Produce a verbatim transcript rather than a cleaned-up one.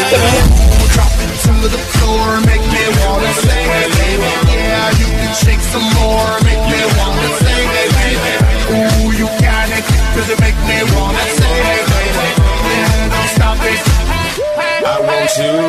Drop it to the floor, make me wanna sing, baby. Yeah, you can shake some more, make me wanna sing, baby. Ooh, you got it, cause it make me wanna sing, baby. Yeah, don't stop it. I want you